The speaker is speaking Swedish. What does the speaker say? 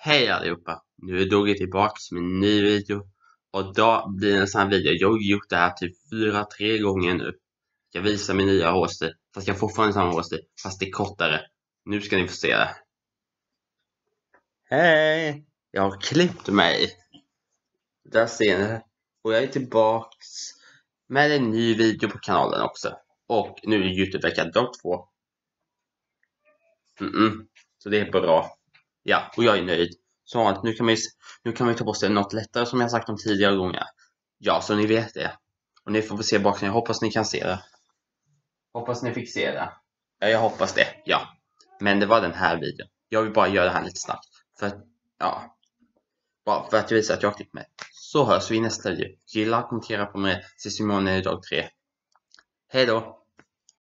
Hej allihopa! Nu är Dogge tillbaks med en ny video. Och idag blir det en sån här video. Jag har gjort det här typ 4-3 gånger nu. Jag visar min nya hårstil. Fast jag får fortfarande samma hårstil. Fast det är kortare. Nu ska ni få se det. Hej! Jag har klippt mig. Där ser ni. Och jag är tillbaks med en ny video på kanalen också. Och nu är det Youtube-vecka dag 2. Så det är bra. Ja, och jag är nöjd. Så att nu kan man ta på sig något lättare som jag sagt om tidigare gånger. Ja, så ni vet det. Och ni får väl se bakom. Jag hoppas ni kan se det. Hoppas ni fick se det. Ja, jag hoppas det. Ja. Men det var den här videon. Jag vill bara göra det här lite snabbt. För att, ja. Bara för att visa att jag har klippt med. Så hörs vi i nästa video. Gilla och kommentera på mig. Ses imorgon i dag 3. Hej då.